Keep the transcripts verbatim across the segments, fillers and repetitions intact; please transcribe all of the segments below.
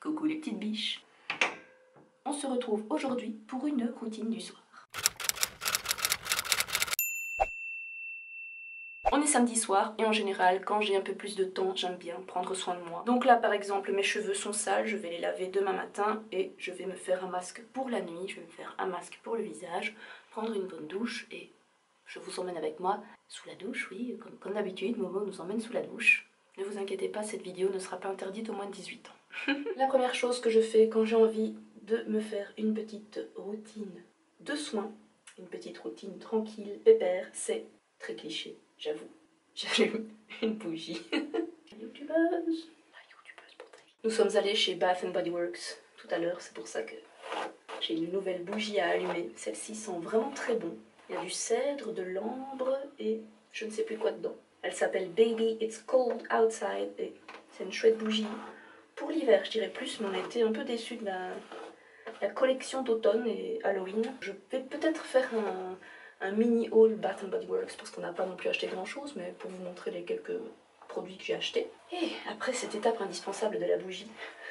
Coucou les petites biches. On se retrouve aujourd'hui pour une routine du soir. On est samedi soir et en général, quand j'ai un peu plus de temps, j'aime bien prendre soin de moi. Donc là, par exemple, mes cheveux sont sales, je vais les laver demain matin et je vais me faire un masque pour la nuit, je vais me faire un masque pour le visage, prendre une bonne douche et je vous emmène avec moi sous la douche, oui, comme, comme d'habitude, Momo nous emmène sous la douche. Ne vous inquiétez pas, cette vidéo ne sera pas interdite aux moins de dix-huit ans. La première chose que je fais quand j'ai envie de me faire une petite routine de soins, une petite routine tranquille, pépère, c'est très cliché, j'avoue. J'allume une bougie. La youtubeuse. La youtubeuse pour tailler. Nous sommes allés chez Bath and Body Works tout à l'heure, c'est pour ça que j'ai une nouvelle bougie à allumer. Celle-ci sent vraiment très bon. Il y a du cèdre, de l'ambre et je ne sais plus quoi dedans. Elle s'appelle Baby It's Cold Outside et c'est une chouette bougie. Pour l'hiver, je dirais plus, mais on a été un peu déçus de la, la collection d'automne et Halloween. Je vais peut-être faire un, un mini haul Bath and Body Works parce qu'on n'a pas non plus acheté grand chose, mais pour vous montrer les quelques produits que j'ai achetés. Et après cette étape indispensable de la bougie,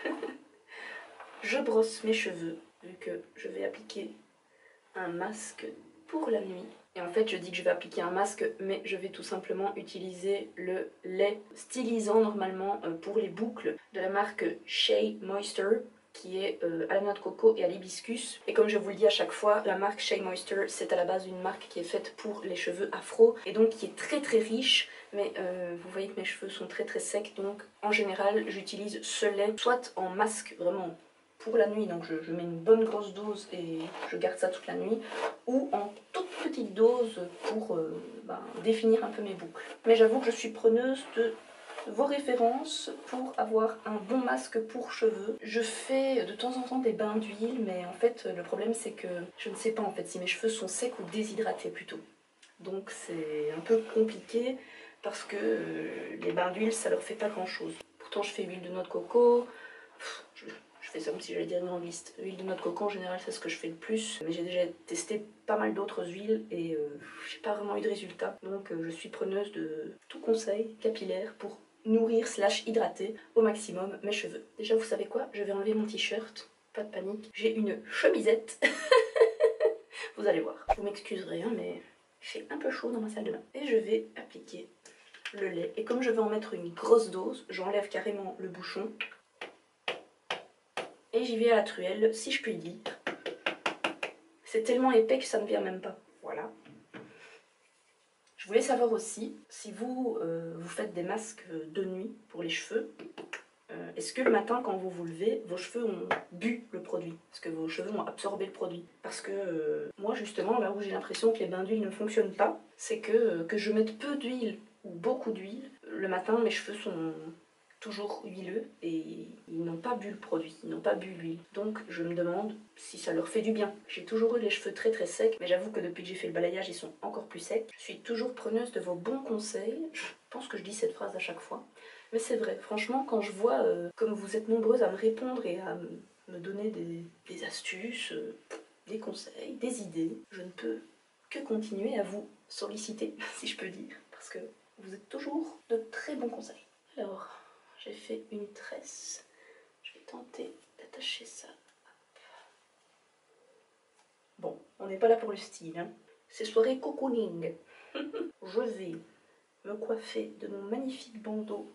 je brosse mes cheveux vu que je vais appliquer un masque pour la nuit. Et en fait, je dis que je vais appliquer un masque, mais je vais tout simplement utiliser le lait stylisant normalement pour les boucles de la marque Shea Moisture, qui est euh, à la noix de coco et à l'hibiscus. Et comme je vous le dis à chaque fois, la marque Shea Moisture, c'est à la base une marque qui est faite pour les cheveux afro, et donc qui est très très riche, mais euh, vous voyez que mes cheveux sont très très secs, donc en général, j'utilise ce lait, soit en masque, vraiment pour la nuit, donc je, je mets une bonne grosse dose et je garde ça toute la nuit, ou en toute petite dose pour euh, ben, définir un peu mes boucles. Mais j'avoue que je suis preneuse de vos références pour avoir un bon masque pour cheveux. Je fais de temps en temps des bains d'huile, mais en fait le problème c'est que je ne sais pas en fait si mes cheveux sont secs ou déshydratés plutôt. Donc c'est un peu compliqué parce que euh, les bains d'huile ça leur fait pas grand chose. Pourtant je fais huile de noix de coco, je, je fais ça comme si j'allais dire une grande liste. Huile de noix de coco en général c'est ce que je fais le plus, mais j'ai déjà testé pas mal d'autres huiles et euh, j'ai pas vraiment eu de résultat. Donc euh, je suis preneuse de tout conseil capillaire pour nourrir slash hydrater au maximum mes cheveux. Déjà vous savez quoi, je vais enlever mon t-shirt, pas de panique, j'ai une chemisette. Vous allez voir, vous m'excuserez hein, mais il fait un peu chaud dans ma salle de bain. Et je vais appliquer le lait. Et comme je vais en mettre une grosse dose, j'enlève carrément le bouchon. Et j'y vais à la truelle, si je puis dire. C'est tellement épais que ça ne vient même pas. Voilà. Je voulais savoir aussi, si vous, euh, vous faites des masques de nuit pour les cheveux, euh, est-ce que le matin, quand vous vous levez, vos cheveux ont bu le produit? Est-ce que vos cheveux ont absorbé le produit? Parce que euh, moi, justement, là où j'ai l'impression que les bains d'huile ne fonctionnent pas, c'est que, euh, que je mette peu d'huile ou beaucoup d'huile, le matin, mes cheveux sont toujours huileux et ils n'ont pas bu le produit, ils n'ont pas bu l'huile. Donc je me demande si ça leur fait du bien. J'ai toujours eu les cheveux très très secs, mais j'avoue que depuis que j'ai fait le balayage, ils sont encore plus secs. Je suis toujours preneuse de vos bons conseils. Je pense que je dis cette phrase à chaque fois. Mais c'est vrai, franchement, quand je vois euh, comme vous êtes nombreuses à me répondre et à me donner des, des astuces, euh, des conseils, des idées, je ne peux que continuer à vous solliciter, si je peux dire, parce que vous êtes toujours de très bons conseils. Alors, j'ai fait une tresse. Je vais tenter d'attacher ça. Bon, on n'est pas là pour le style, hein. C'est soirée cocooning. Je vais me coiffer de mon magnifique bandeau.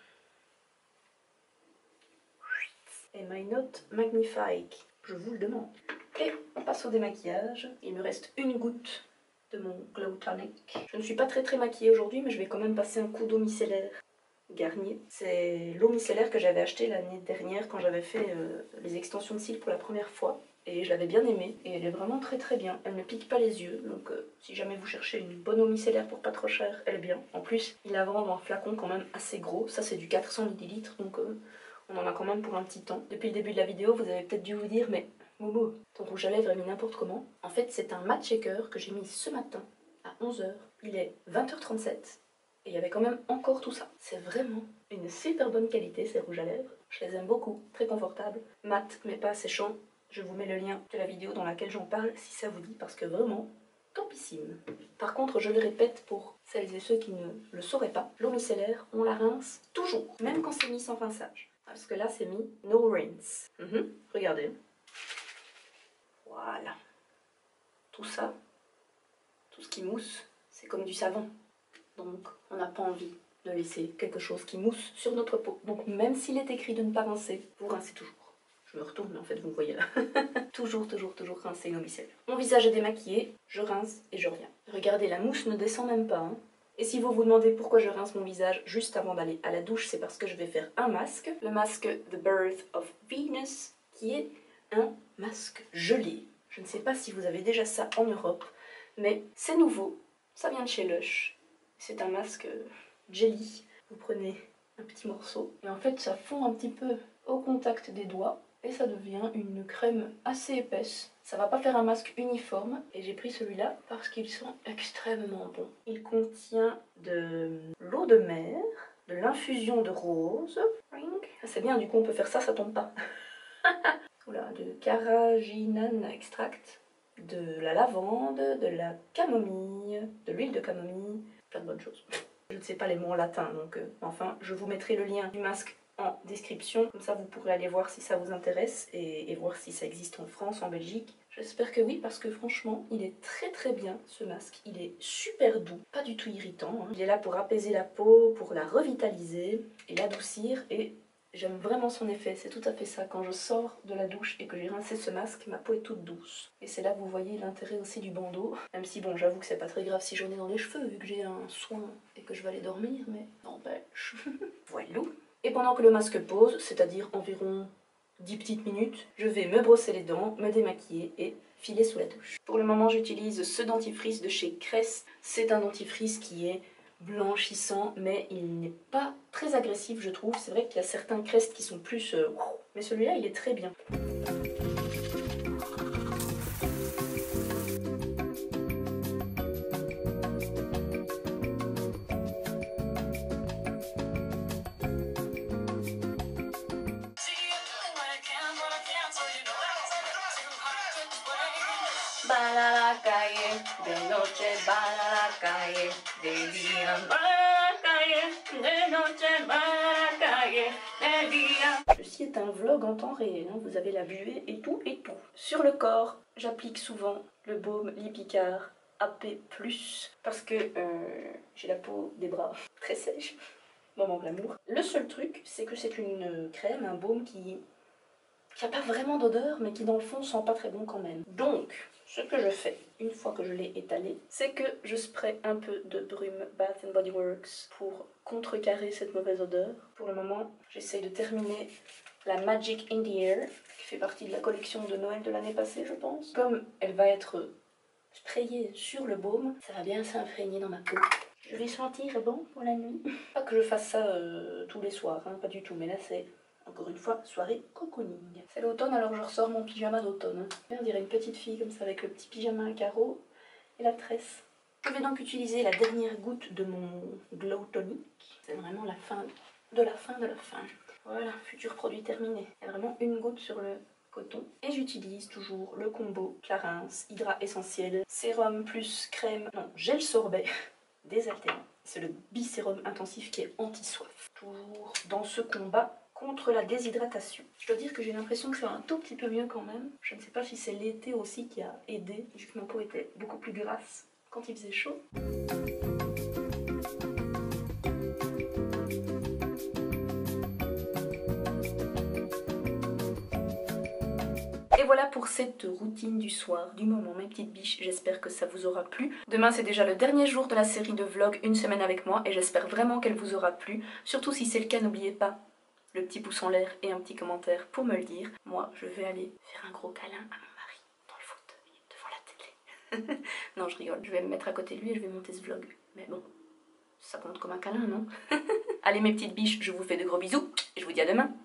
Et my note magnifique. Je vous le demande. Et on passe au démaquillage. Il me reste une goutte de mon Glow Tonic. Je ne suis pas très très maquillée aujourd'hui, mais je vais quand même passer un coup d'eau micellaire. Garnier. C'est l'eau micellaire que j'avais acheté l'année dernière quand j'avais fait euh, les extensions de cils pour la première fois. Et je l'avais bien aimée. Et elle est vraiment très très bien. Elle ne pique pas les yeux. Donc euh, si jamais vous cherchez une bonne eau micellaire pour pas trop cher, elle est bien. En plus, il la vend dans un flacon quand même assez gros. Ça c'est du quatre cents millilitres. Donc euh, on en a quand même pour un petit temps. Depuis le début de la vidéo, vous avez peut-être dû vous dire, mais Momo, ton rouge à lèvres est mis n'importe comment. En fait, c'est un matte shaker que j'ai mis ce matin à onze heures. Il est vingt heures trente-sept. Et il y avait quand même encore tout ça. C'est vraiment une super bonne qualité ces rouges à lèvres. Je les aime beaucoup, très confortables. Mat, mais pas séchants. Je vous mets le lien de la vidéo dans laquelle j'en parle si ça vous dit, parce que vraiment, topissime. Par contre, je le répète pour celles et ceux qui ne le sauraient pas, l'eau micellaire, on la rince toujours, même quand c'est mis sans rinçage. Parce que là c'est mis no rinse. Mm-hmm. Regardez. Voilà. Tout ça, tout ce qui mousse, c'est comme du savon. Donc on n'a pas envie de laisser quelque chose qui mousse sur notre peau. Donc même s'il est écrit de ne pas rincer, vous rincez toujours. Je me retourne mais en fait vous me voyez là. toujours, toujours, toujours rincer nos micellaires. Mon visage est démaquillé, je rince et je reviens. Regardez, la mousse ne descend même pas. Hein. Et si vous vous demandez pourquoi je rince mon visage juste avant d'aller à la douche, c'est parce que je vais faire un masque. Le masque The Birth of Venus, qui est un masque gelé. Je ne sais pas si vous avez déjà ça en Europe, mais c'est nouveau. Ça vient de chez Lush. C'est un masque jelly. Vous prenez un petit morceau et en fait ça fond un petit peu au contact des doigts et ça devient une crème assez épaisse. Ça va pas faire un masque uniforme et j'ai pris celui-là parce qu'ils sont extrêmement bons. Il contient de l'eau de mer, de l'infusion de rose. C'est bien, du coup on peut faire ça, ça tombe pas. Oula, de carrageenan extract, de la lavande, de la camomille, de l'huile de camomille, plein de bonnes choses. Je ne sais pas les mots en latin, donc euh, enfin, je vous mettrai le lien du masque en description. Comme ça, vous pourrez aller voir si ça vous intéresse et, et voir si ça existe en France, en Belgique. J'espère que oui, parce que franchement, il est très très bien, ce masque. Il est super doux, pas du tout irritant. Hein. Il est là pour apaiser la peau, pour la revitaliser et l'adoucir et... j'aime vraiment son effet, c'est tout à fait ça. Quand je sors de la douche et que j'ai rincé ce masque, ma peau est toute douce. Et c'est là que vous voyez l'intérêt aussi du bandeau. Même si bon, j'avoue que c'est pas très grave si j'en ai dans les cheveux, vu que j'ai un soin et que je vais aller dormir, mais n'empêche. Voilà. Et pendant que le masque pose, c'est-à-dire environ dix petites minutes, je vais me brosser les dents, me démaquiller et filer sous la douche. Pour le moment, j'utilise ce dentifrice de chez Crest. C'est un dentifrice qui est blanchissant, mais il n'est pas très agressif, je trouve. C'est vrai qu'il y a certains Crest qui sont plus... Euh, mais celui-là, il est très bien. Baila la calle, de noche baila la calle, de día baila la calle, de noche baila la calle, de día. Ceci est un vlog en temps réel, hein. Vous avez la buée et tout et tout. Sur le corps, j'applique souvent le baume Lipicard A P plus, parce que euh, j'ai la peau des bras très sèche. Moment glamour. Le seul truc, c'est que c'est une crème, un baume qui... qui n'a pas vraiment d'odeur, mais qui dans le fond sent pas très bon quand même. Donc, ce que je fais, une fois que je l'ai étalé, c'est que je spray un peu de brume Bath and Body Works pour contrecarrer cette mauvaise odeur. Pour le moment, j'essaye de terminer la Magic in the Air, qui fait partie de la collection de Noël de l'année passée, je pense. Comme elle va être sprayée sur le baume, ça va bien s'imprégner dans ma peau. Je vais sentir bon pour la nuit. Pas que je fasse ça euh, tous les soirs, hein, pas du tout, mais là c'est... encore une fois, soirée cocooning. C'est l'automne, alors je ressors mon pyjama d'automne. On dirait une petite fille comme ça avec le petit pyjama à carreaux et la tresse. Je vais donc utiliser la dernière goutte de mon Glow Tonic. C'est vraiment la fin de la fin de la fin. Voilà, futur produit terminé. Il y a vraiment une goutte sur le coton. Et j'utilise toujours le combo Clarins Hydra Essentiel, sérum plus crème, non, gel sorbet désaltérant. C'est le bisérum intensif qui est anti-soif. Toujours dans ce combat contre la déshydratation. Je dois dire que j'ai l'impression que c'est un tout petit peu mieux quand même. Je ne sais pas si c'est l'été aussi qui a aidé, vu que ma peau était beaucoup plus grasse quand il faisait chaud. Et voilà pour cette routine du soir, du moment, mes petites biches. J'espère que ça vous aura plu. Demain, c'est déjà le dernier jour de la série de vlogs Une semaine avec moi et j'espère vraiment qu'elle vous aura plu. Surtout si c'est le cas, n'oubliez pas le petit pouce en l'air et un petit commentaire pour me le dire. Moi, je vais aller faire un gros câlin à mon mari dans le fauteuil devant la télé. Non, je rigole. Je vais me mettre à côté de lui et je vais monter ce vlog. Mais bon, ça compte comme un câlin, non? Allez, mes petites biches, je vous fais de gros bisous et je vous dis à demain.